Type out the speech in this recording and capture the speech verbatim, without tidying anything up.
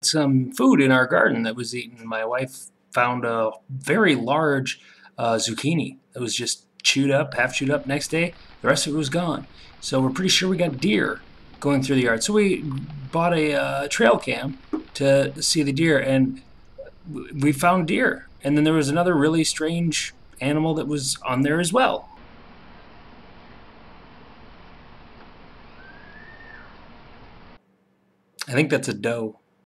some food in our garden that was eaten. My wife found a very large uh, zucchini that was just chewed up, half chewed up. Next day, the rest of it was gone. So we're pretty sure we got deer going through the yard. So we bought a uh, trail cam to see the deer, and we found deer. And then there was another really strange animal that was on there as well. I think that's a doe.